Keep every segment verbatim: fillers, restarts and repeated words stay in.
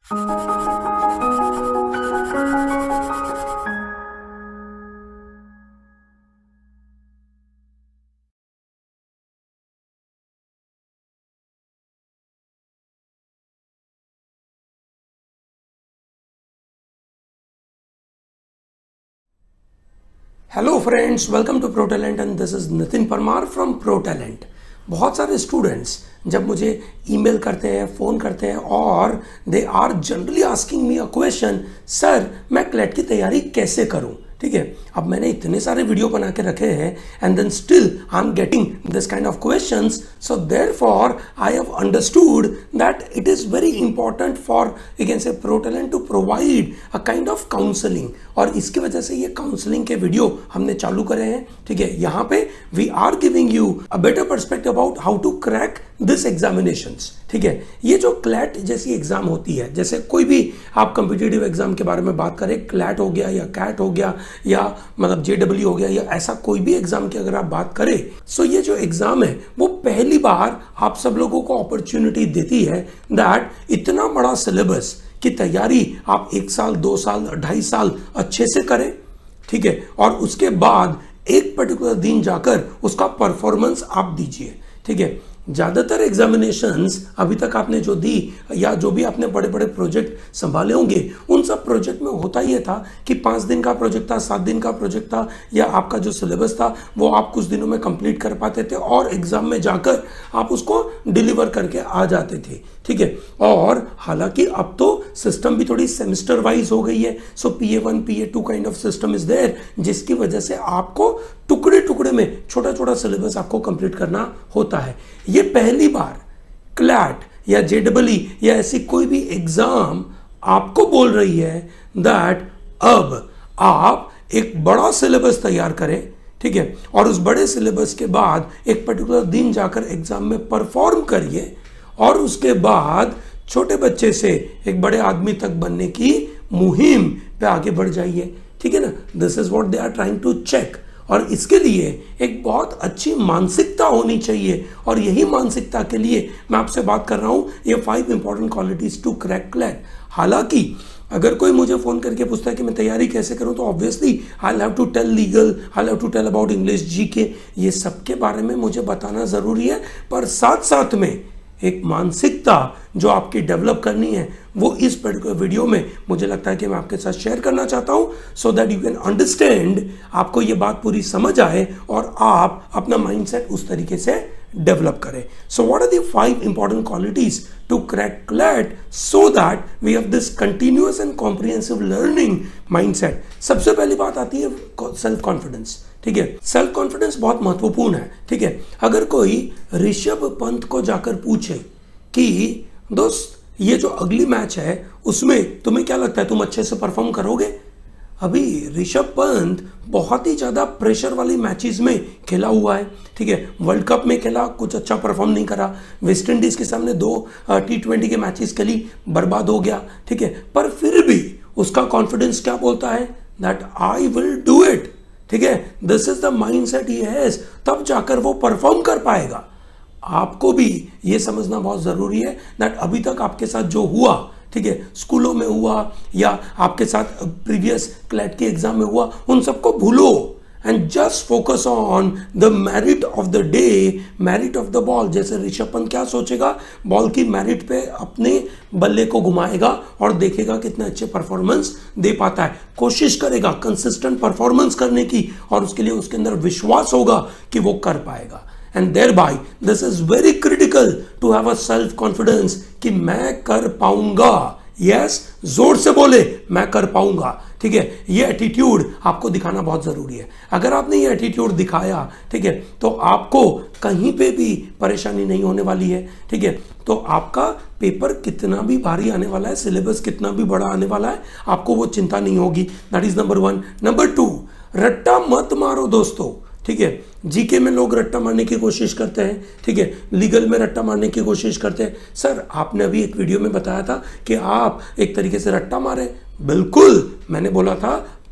Hello friends, welcome to Pro Talent and this is Nitin Parmar from Pro Talent. बहुत सारे students जब मुझे email करते हैं, फ़ोन करते हैं और they are generally asking me a question, sir मैं क्लैट की तैयारी कैसे करूं? ठीक है, अब मैंने इतने सारे वीडियो बना के रखे हैं and then still I am getting this kind of questions, so therefore I have understood that it is very important for you can say Pro Talent to provide a kind of counselling, और इसकी वजह से ये counselling के video हमने चालू करे हैं। ठीक है, यहाँ पे we are giving you a better perspective about how to crack this examinations. ठीक है, ये जो क्लैट जैसी एग्जाम होती है, जैसे कोई भी आप कॉम्पिटिटिव एग्जाम के बारे में बात करें, क्लैट हो गया या कैट हो गया या मतलब जे डब्ल्यू हो गया या ऐसा कोई भी एग्जाम की अगर आप बात करें, सो ये जो एग्जाम है वो पहली बार आप सब लोगों को अपॉर्चुनिटी देती है दैट इतना बड़ा सिलेबस की तैयारी आप एक साल, दो साल, ढाई साल अच्छे से करें। ठीक है, और उसके बाद एक पर्टिकुलर दिन जाकर उसका परफॉर्मेंस आप दीजिए। ठीक है, ज़्यादातर एग्जामिनेशंस अभी तक आपने जो दी या जो भी आपने बड़े बड़े प्रोजेक्ट संभाले होंगे, उन सब प्रोजेक्ट में होता ये था कि पाँच दिन का प्रोजेक्ट था, सात दिन का प्रोजेक्ट था, या आपका जो सिलेबस था वो आप कुछ दिनों में कंप्लीट कर पाते थे और एग्जाम में जाकर आप उसको डिलीवर करके आ जाते थे। ठीक है, और हालांकि अब तो सिस्टम भी थोड़ी सेमेस्टर वाइज हो गई है, so P A one P A two kind of system is there, जिसकी वजह से आपको टुकड़े टुकड़े में छोटा छोटा सिलेबस आपको कंप्लीट करना होता है। ये पहली बार क्लैट या जे डबल ई या ऐसी कोई भी एग्जाम आपको बोल रही है दैट अब आप एक बड़ा सिलेबस तैयार करें। ठीक है, और उस बड़े सिलेबस के बाद एक पर्टिकुलर दिन जाकर एग्जाम में परफॉर्म करिए और उसके बाद छोटे बच्चे से एक बड़े आदमी तक बनने की मुहिम पे आगे बढ़ जाइए। ठीक है ना, this is what they are trying to check, और इसके लिए एक बहुत अच्छी मानसिकता होनी चाहिए, और यही मानसिकता के लिए मैं आपसे बात कर रहा हूं, ये five important qualities to crack CLAT. हालांकि अगर कोई मुझे फोन करके पूछता है कि मैं तैयारी कैसे करूं, तो obviously I have to tell legal, I have to tell about English, G K, ये सब के बारे में मुझे बताना जरूरी है, पर साथ साथ में एक मानसिकता जो आपकी डेवलप करनी है वो इस पर्टिकुलर वीडियो में मुझे लगता है कि मैं आपके साथ शेयर करना चाहता हूं, so that you can understand, आपको ये बात पूरी समझ आए और आप अपना माइंडसेट उस तरीके से डेवलप करें। So what are the five important qualities to crack CLAT so that we have this continuous and comprehensive learning mindset. सबसे पहली बात आती है सेल्फ कॉन्फिडेंस। ठीक है, सेल्फ कॉन्फिडेंस बहुत महत्वपूर्ण है। ठीक है, अगर कोई ऋषभ पंत को जाकर पूछे कि दोस्त ये जो अगली मैच है उसमें तुम्हें क्या लगता है, तुम अच्छे से परफॉर्म करोगे? अभी ऋषभ पंत बहुत ही ज़्यादा प्रेशर वाली मैचेस में खेला हुआ है। ठीक है, वर्ल्ड कप में खेला, कुछ अच्छा परफॉर्म नहीं करा, वेस्ट इंडीज़ के सामने दो टी ट्वेंटी के मैचेस खेली, बर्बाद हो गया। ठीक है, पर फिर भी उसका कॉन्फिडेंस क्या बोलता है, that I will do it. ठीक है, this is the mindset he has, तब जाकर वो परफॉर्म कर पाएगा। आपको भी ये समझना बहुत जरूरी है दैट अभी तक आपके साथ जो हुआ, ठीक है, स्कूलों में हुआ या आपके साथ प्रीवियस क्लैट के एग्जाम में हुआ, उन सबको भूलो and just focus on the merit of the day, merit of the ball. जैसे ऋषभ पंत क्या सोचेगा, बॉल की मेरिट पे अपने बल्ले को घुमाएगा और देखेगा कितने अच्छे परफॉर्मेंस दे पाता है, कोशिश करेगा कंसिस्टेंट परफॉर्मेंस करने की, और उसके लिए उसके अंदर विश्वास होगा कि वो कर पाएगा। And thereby this is very critical to have a self confidence कि मैं कर पाऊंगा। यस yes, जोर से बोले मैं कर पाऊंगा। ठीक है, ये एटीट्यूड आपको दिखाना बहुत जरूरी है। अगर आपने ये एटीट्यूड दिखाया, ठीक है, तो आपको कहीं पे भी परेशानी नहीं होने वाली है। ठीक है, तो आपका पेपर कितना भी भारी आने वाला है, सिलेबस कितना भी बड़ा आने वाला है, आपको वो चिंता नहीं होगी। That is number one. Number two, रट्टा मत मारो दोस्तों। ठीक है, जीके में लोग रट्टा मारने की कोशिश करते हैं। ठीक है, लीगल में रट्टा मारने की कोशिश करते हैं। सर आपने अभी एक वीडियो में बताया था कि आप एक तरीके से रट्टा मारे। बिल्कुल, मैंने बोला था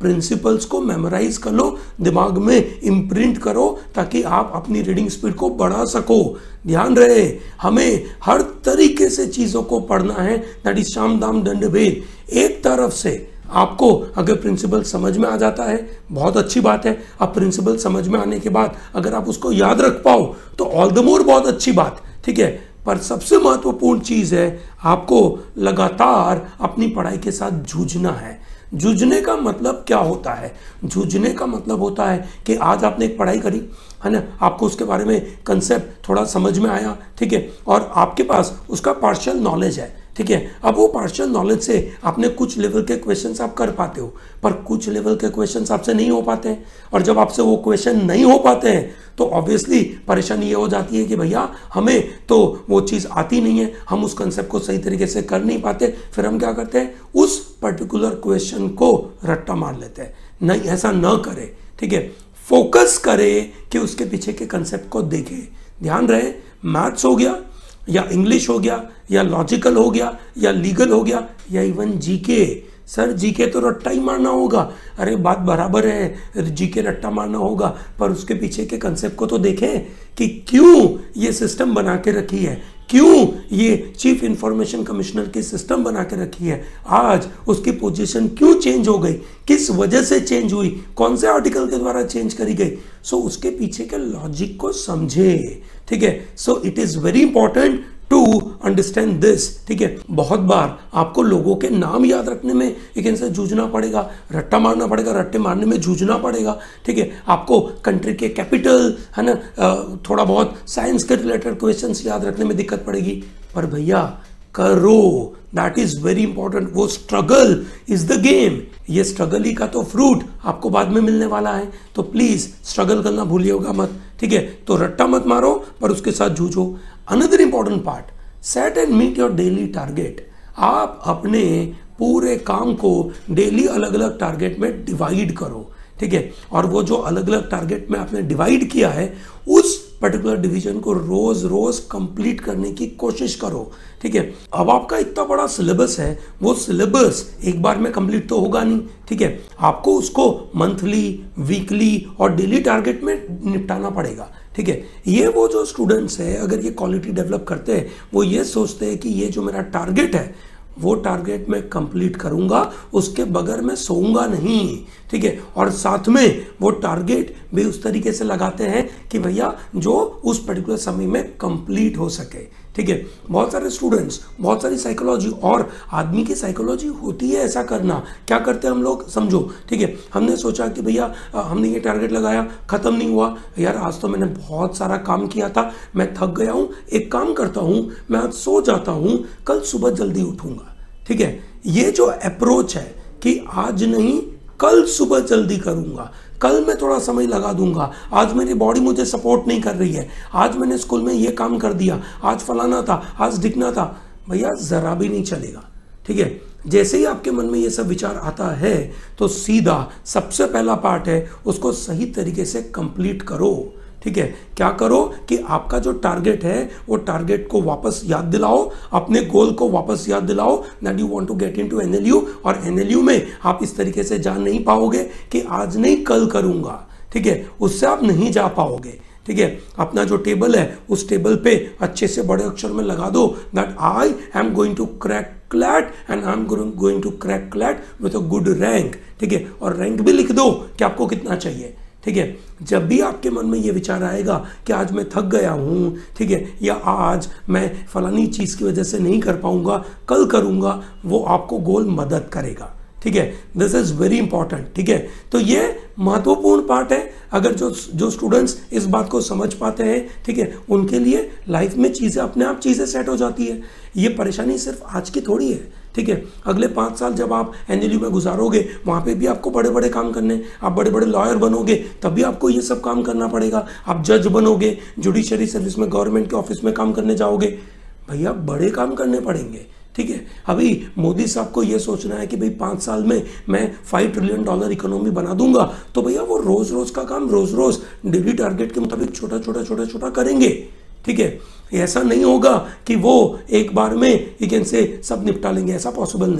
प्रिंसिपल्स को मेमोराइज कर लो, दिमाग में इम्प्रिंट करो ताकि आप अपनी रीडिंग स्पीड को बढ़ा सको। ध्यान रहे, हमें हर तरीके से चीज़ों को पढ़ना है, दैट इज शाम दाम दंड भेद। एक तरफ से आपको अगर प्रिंसिपल समझ में आ जाता है बहुत अच्छी बात है, अब प्रिंसिपल समझ में आने के बाद अगर आप उसको याद रख पाओ तो ऑल द मोर बहुत अच्छी बात, ठीक है। पर सबसे महत्वपूर्ण चीज़ है आपको लगातार अपनी पढ़ाई के साथ जूझना है। जूझने का मतलब क्या होता है? जूझने का मतलब होता है कि आज आपने एक पढ़ाई करी है ना, आपको उसके बारे में कंसेप्ट थोड़ा समझ में आया, ठीक है, और आपके पास उसका पार्शियल नॉलेज है, ठीक है। अब वो पार्शियल नॉलेज से आपने कुछ लेवल के क्वेश्चंस आप कर पाते हो, पर कुछ लेवल के क्वेश्चंस आपसे नहीं हो पाते हैं, और जब आपसे वो क्वेश्चन नहीं हो पाते हैं तो ऑब्वियसली परेशानी ये हो जाती है कि भैया हमें तो वो चीज़ आती नहीं है, हम उस कंसेप्ट को सही तरीके से कर नहीं पाते। फिर हम क्या करते हैं, उस पर्टिकुलर क्वेश्चन को रट्टा मार लेते हैं। नहीं, ऐसा न करें, ठीक है। फोकस करें कि उसके पीछे के कंसेप्ट को देखें। ध्यान रहे, मैथ्स हो गया या इंग्लिश हो गया या लॉजिकल हो गया या लीगल हो गया या इवन जीके। सर जीके तो रट्टा ही मारना होगा, अरे बात बराबर है, जीके रट्टा मारना होगा, पर उसके पीछे के कंसेप्ट को तो देखें कि क्यों ये सिस्टम बना के रखी है, क्यों ये चीफ इंफॉर्मेशन कमिश्नर की सिस्टम बना के रखी है, आज उसकी पोजीशन क्यों चेंज हो गई, किस वजह से चेंज हुई, कौन से आर्टिकल के द्वारा चेंज करी गई। सो so, उसके पीछे के लॉजिक को समझे, ठीक है। So it is very important to understand this, ठीक है। बहुत बार आपको लोगों के नाम याद रखने में एक इनसे जूझना पड़ेगा, रट्टा मारना पड़ेगा, रट्टे मारने में जूझना पड़ेगा, ठीक है। आपको कंट्री के कैपिटल है ना, थोड़ा बहुत साइंस के रिलेटेड क्वेश्चंस याद रखने में दिक्कत पड़ेगी, पर भैया करो, दैट इज वेरी इंपॉर्टेंट। वो स्ट्रगल इज द गेम, ये स्ट्रगल ही का तो फ्रूट आपको बाद में मिलने वाला है, तो प्लीज स्ट्रगल करना भूलिएगा मत, ठीक है। तो रट्टा मत मारो पर उसके साथ जूझो। Another important part, set and meet your daily target. आप अपने पूरे काम को डेली अलग अलग टारगेट में डिवाइड करो, ठीक है, और वो जो अलग अलग टारगेट में आपने डिवाइड किया है उस पर्टिकुलर डिवीजन को रोज रोज कंप्लीट करने की कोशिश करो, ठीक है। अब आपका इतना बड़ा सिलेबस है, वो सिलेबस एक बार में कंप्लीट तो होगा नहीं, ठीक है। आपको उसको मंथली, वीकली और डेली टारगेट में निपटाना पड़ेगा, ठीक है। ये वो जो स्टूडेंट्स है अगर ये क्वालिटी डेवलप करते हैं, वो ये सोचते हैं कि ये जो मेरा टारगेट है वो टारगेट मैं कंप्लीट करूंगा, उसके बगैर मैं सोऊंगा नहीं, ठीक है। और साथ में वो टारगेट भी उस तरीके से लगाते हैं कि भैया जो उस पर्टिकुलर समय में कंप्लीट हो सके, ठीक है। बहुत सारे स्टूडेंट्स, बहुत सारी साइकोलॉजी, और आदमी की साइकोलॉजी होती है ऐसा करना। क्या करते हैं हम लोग, समझो, ठीक है। हमने सोचा कि भैया हमने ये टारगेट लगाया, खत्म नहीं हुआ, यार आज तो मैंने बहुत सारा काम किया था, मैं थक गया हूँ, एक काम करता हूँ, मैं आज सो जाता हूँ, कल सुबह जल्दी उठूंगा, ठीक है। ये जो अप्रोच है कि आज नहीं कल सुबह जल्दी करूंगा, कल मैं थोड़ा समय लगा दूंगा, आज मेरी बॉडी मुझे सपोर्ट नहीं कर रही है, आज मैंने स्कूल में ये काम कर दिया, आज फलाना था, आज दिखना था, भैया जरा भी नहीं चलेगा, ठीक है। जैसे ही आपके मन में ये सब विचार आता है तो सीधा सबसे पहला पार्ट है उसको सही तरीके से कंप्लीट करो, ठीक है। क्या करो कि आपका जो टारगेट है वो टारगेट को वापस याद दिलाओ, अपने गोल को वापस याद दिलाओ, that you want to get into NLU. और एनएलयू में आप इस तरीके से जा नहीं पाओगे कि आज नहीं कल करूंगा, ठीक है, उससे आप नहीं जा पाओगे, ठीक है। अपना जो टेबल है उस टेबल पे अच्छे से बड़े अक्षर में लगा दो that I am going to crack CLAT and I am going to crack CLAT with a good rank, ठीक है। और रैंक भी लिख दो कि आपको कितना चाहिए, ठीक है। जब भी आपके मन में ये विचार आएगा कि आज मैं थक गया हूँ, ठीक है, या आज मैं फलानी चीज़ की वजह से नहीं कर पाऊंगा, कल करूँगा, वो आपको गोल मदद करेगा, ठीक है। दिस इज वेरी इंपॉर्टेंट, ठीक है। तो ये महत्वपूर्ण पार्ट है। अगर जो जो स्टूडेंट्स इस बात को समझ पाते हैं, ठीक है, उनके लिए लाइफ में चीज़ें अपने आप चीज़ें सेट हो जाती है। ये परेशानी सिर्फ आज की थोड़ी है, ठीक है। अगले पाँच साल जब आप एनएलयू में गुजारोगे वहाँ पे भी आपको बड़े बड़े काम करने, आप बड़े बड़े लॉयर बनोगे तब भी आपको ये सब काम करना पड़ेगा। आप जज बनोगे, जुडिशरी सर्विस में, गवर्नमेंट के ऑफिस में काम करने जाओगे, भैया बड़े काम करने पड़ेंगे, ठीक है। अभी मोदी साहब को ये सोचना है कि भाई पाँच साल में मैं फाइव ट्रिलियन डॉलर इकोनॉमी बना दूंगा, तो भैया वो रोज रोज का काम रोज रोज डेली टारगेट के मुताबिक छोटा छोटा छोटा छोटा करेंगे, ठीक है। ऐसा नहीं होगा कि वो एक बार में एक से सब निपटा लेंगे, ऐसा पॉसिबल नहीं है,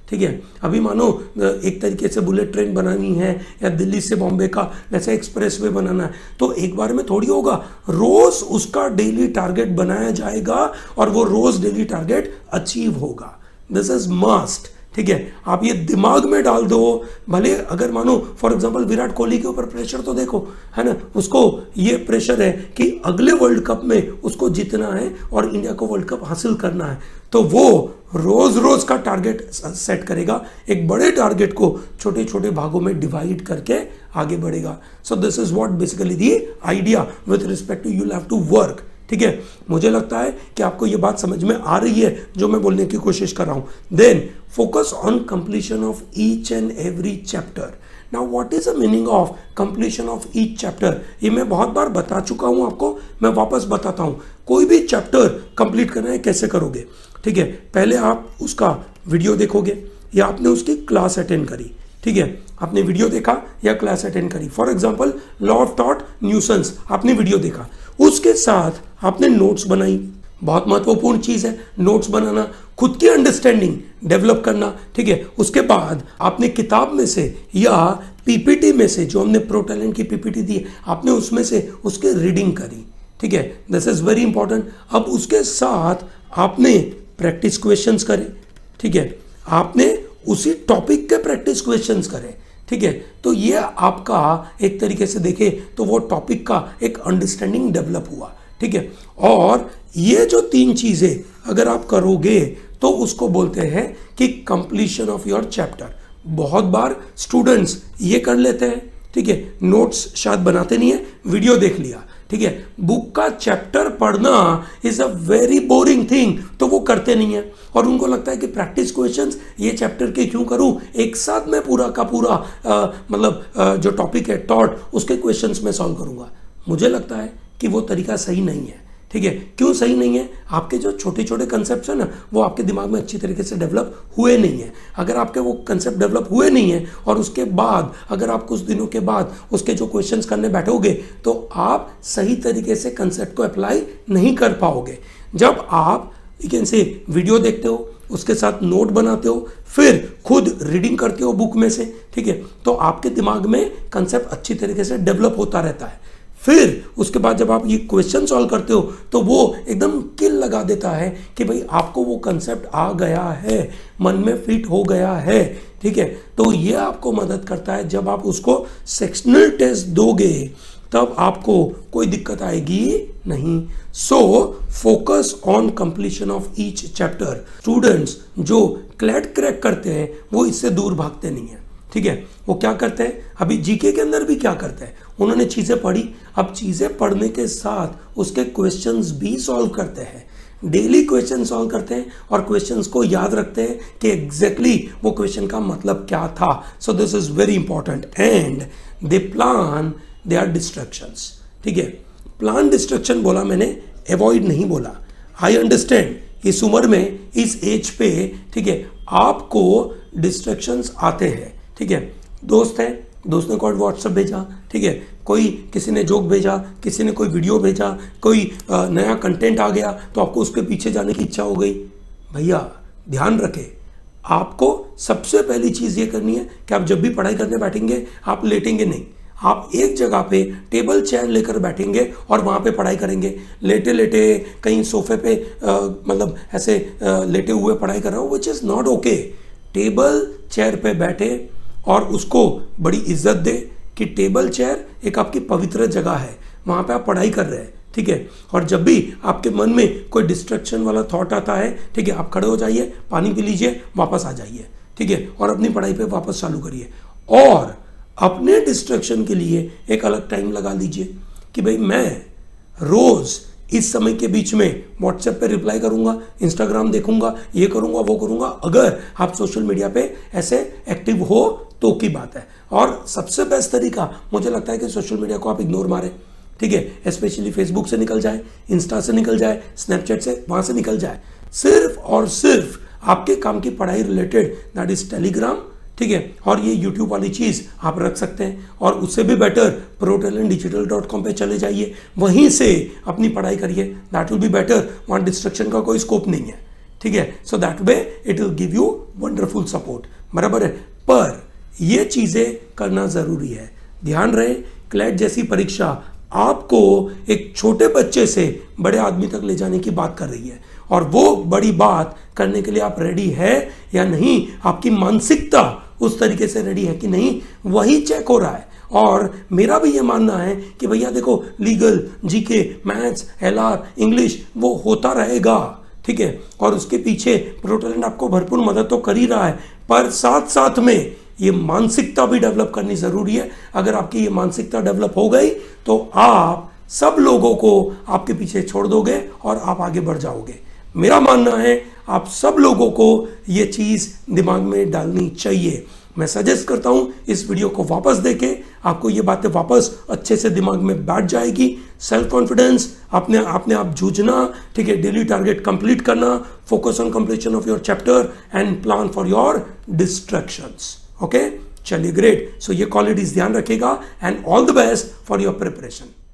ठीक है। अभी मानो एक तरीके से बुलेट ट्रेन बनानी है या दिल्ली से बॉम्बे का वैसे एक्सप्रेस वे बनाना है, तो एक बार में थोड़ी होगा, रोज उसका डेली टारगेट बनाया जाएगा और वो रोज डेली टारगेट अचीव होगा। दिस इज मस्ट, ठीक है। आप ये दिमाग में डाल दो। भले अगर मानो फॉर एग्जांपल विराट कोहली के ऊपर प्रेशर तो देखो, है ना, उसको ये प्रेशर है कि अगले वर्ल्ड कप में उसको जीतना है और इंडिया को वर्ल्ड कप हासिल करना है, तो वो रोज रोज का टारगेट सेट करेगा, एक बड़े टारगेट को छोटे छोटे भागों में डिवाइड करके आगे बढ़ेगा। So this is what basically the idea with respect to you have to work, ठीक है। मुझे लगता है कि आपको ये बात समझ में आ रही है जो मैं बोलने की कोशिश कर रहा हूं। Then focus on completion of each and every chapter. Now what is the meaning of completion of each chapter? ये मैं बहुत बार बता चुका हूं आपको, मैं वापस बताता हूं। कोई भी चैप्टर कंप्लीट करना है कैसे करोगे, ठीक है। पहले आप उसका वीडियो देखोगे या आपने उसकी क्लास अटेंड करी, ठीक है, आपने वीडियो देखा या क्लास अटेंड करी। फॉर एग्जांपल लॉ ऑफ थॉट न्यूसेंस, आपने वीडियो देखा, उसके साथ आपने नोट्स बनाई। बहुत महत्वपूर्ण चीज है नोट्स बनाना, खुद की अंडरस्टैंडिंग डेवलप करना, ठीक है। उसके बाद आपने किताब में से या पीपीटी में से, जो हमने प्रो टैलेंट की पीपीटी दी है, आपने उसमें से उसके रीडिंग करी, ठीक है। This is very important. अब उसके साथ आपने प्रैक्टिस क्वेश्चंस करे, ठीक है, आपने उसी टॉपिक के प्रैक्टिस क्वेश्चंस करे, ठीक है। तो ये आपका एक तरीके से देखे तो वो टॉपिक का एक अंडरस्टैंडिंग डेवलप हुआ, ठीक है। और ये जो तीन चीजें अगर आप करोगे तो उसको बोलते हैं कि कंप्लीशन ऑफ योर चैप्टर। बहुत बार स्टूडेंट्स ये कर लेते हैं, ठीक है, नोट्स शायद बनाते नहीं है, वीडियो देख लिया, ठीक है, बुक का चैप्टर पढ़ना is a very boring thing, तो वो करते नहीं है और उनको लगता है कि प्रैक्टिस क्वेश्चंस ये चैप्टर के क्यों करूं, एक साथ में पूरा का पूरा आ, मतलब आ, जो टॉपिक है टॉट उसके क्वेश्चंस में सॉल्व करूंगा। मुझे लगता है कि वो तरीका सही नहीं है, ठीक है। क्यों सही नहीं है? आपके जो छोटे छोटे कंसेप्ट है ना, वो आपके दिमाग में अच्छी तरीके से डेवलप हुए नहीं है। अगर आपके वो कंसेप्ट डेवलप हुए नहीं है और उसके बाद अगर आप कुछ दिनों के बाद उसके जो क्वेश्चंस करने बैठोगे तो आप सही तरीके से कंसेप्ट को अप्लाई नहीं कर पाओगे। जब आप यू कैन से वीडियो देखते हो, उसके साथ नोट बनाते हो, फिर खुद रीडिंग करते हो बुक में से, ठीक है, तो आपके दिमाग में कंसेप्ट अच्छी तरीके से डेवलप होता रहता है। फिर उसके बाद जब आप ये क्वेश्चन सॉल्व करते हो तो वो एकदम किल लगा देता है कि भाई आपको वो कंसेप्ट आ गया है, मन में फिट हो गया है, ठीक है। तो ये आपको मदद करता है, जब आप उसको सेक्शनल टेस्ट दोगे तब आपको कोई दिक्कत आएगी नहीं। So focus on completion of each chapter. Students जो क्लैट क्रैक करते हैं वो इससे दूर भागते नहीं है, ठीक है। वो क्या करते हैं, अभी जीके के अंदर भी क्या करते हैं, उन्होंने चीजें पढ़ी, अब चीजें पढ़ने के साथ उसके क्वेश्चंस भी सॉल्व करते हैं, डेली क्वेश्चन सॉल्व करते हैं और क्वेश्चंस को याद रखते हैं कि एग्जैक्टली exactly वो क्वेश्चन का मतलब क्या था। So this is very important and they plan their distractions, ठीक है। प्लान डिस्ट्रैक्शन बोला मैंने, अवॉइड नहीं बोला। आई अंडरस्टैंड इस उम्र में, इस एज पे, ठीक है, आपको डिस्ट्रैक्शंस आते हैं, ठीक है। दोस्त है, दोस्त ने कोई व्हाट्सएप भेजा, ठीक है, कोई किसी ने जोक भेजा, किसी ने कोई वीडियो भेजा, कोई नया कंटेंट आ गया तो आपको उसके पीछे जाने की इच्छा हो गई। भैया ध्यान रखें, आपको सबसे पहली चीज़ ये करनी है कि आप जब भी पढ़ाई करने बैठेंगे आप लेटेंगे नहीं, आप एक जगह पे टेबल चेयर लेकर बैठेंगे और वहाँ पे पढ़ाई करेंगे। लेटे लेटे कहीं सोफे पे आ, मतलब ऐसे आ, लेटे हुए पढ़ाई कर रहे हो, which is not okay. Table chair पे बैठे और उसको बड़ी इज्जत दे कि टेबल चेयर एक आपकी पवित्र जगह है, वहाँ पे आप पढ़ाई कर रहे हैं, ठीक है। और जब भी आपके मन में कोई डिस्ट्रैक्शन वाला थॉट आता है, ठीक है, आप खड़े हो जाइए, पानी पी लीजिए, वापस आ जाइए, ठीक है, और अपनी पढ़ाई पे वापस चालू करिए। और अपने डिस्ट्रैक्शन के लिए एक अलग टाइम लगा लीजिए कि भाई मैं रोज इस समय के बीच में व्हाट्सएप पे रिप्लाई करूंगा, इंस्टाग्राम देखूंगा, ये करूंगा, वो करूंगा। अगर आप सोशल मीडिया पे ऐसे एक्टिव हो तो की बात है। और सबसे बेस्ट तरीका मुझे लगता है कि सोशल मीडिया को आप इग्नोर मारें, ठीक है, स्पेशली फेसबुक से निकल जाए, इंस्टा से निकल जाए, स्नैपचैट से वहां से निकल जाए। सिर्फ और सिर्फ आपके काम की पढ़ाई रिलेटेड, दैट इज टेलीग्राम, ठीक है, और ये यूट्यूब वाली चीज़ आप रख सकते हैं। और उससे भी better pro talent digital dot com पे चले जाइए, वहीं से अपनी पढ़ाई करिए, दैट विल बी बेटर। वहाँ डिस्ट्रक्शन का कोई स्कोप नहीं है, ठीक है, so that way it will give you wonderful support, बराबर है। पर ये चीजें करना जरूरी है, ध्यान रहे, क्लैट जैसी परीक्षा आपको एक छोटे बच्चे से बड़े आदमी तक ले जाने की बात कर रही है, और वो बड़ी बात करने के लिए आप रेडी है या नहीं, आपकी मानसिकता उस तरीके से रेडी है कि नहीं, वही चेक हो रहा है। और मेरा भी ये मानना है कि भैया देखो, legal, GK, maths, LR, English वो होता रहेगा, ठीक है, और उसके पीछे प्रो टैलेंट आपको भरपूर मदद तो कर ही रहा है, पर साथ साथ में ये मानसिकता भी डेवलप करनी जरूरी है। अगर आपकी ये मानसिकता डेवलप हो गई तो आप सब लोगों को आपके पीछे छोड़ दोगे और आप आगे बढ़ जाओगे। मेरा मानना है आप सब लोगों को ये चीज दिमाग में डालनी चाहिए। मैं सजेस्ट करता हूं इस वीडियो को वापस देखें, आपको ये बातें वापस अच्छे से दिमाग में बैठ जाएगी। सेल्फ कॉन्फिडेंस, अपने अपने आप जूझना, ठीक है, डेली टारगेट कंप्लीट करना, focus on completion of your chapter and plan for your distractions. Okay, चलिए, ग्रेट। सो ये क्वालिटीज ध्यान रखिएगा and all the best for your preparation.